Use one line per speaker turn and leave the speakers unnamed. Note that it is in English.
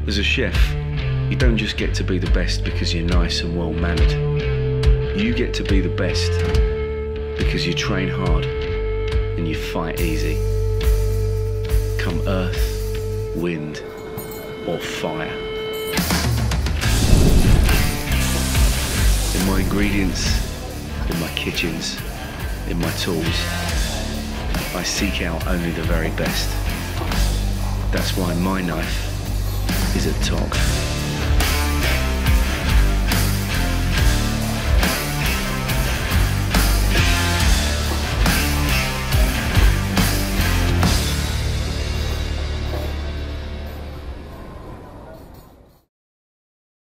As a chef, you don't just get to be the best because you're nice and well-mannered. You get to be the best because you train hard and you fight easy. Come earth, wind, or fire. In my ingredients, in my kitchens, in my tools, I seek out only the very best. That's why my knife is a TOG.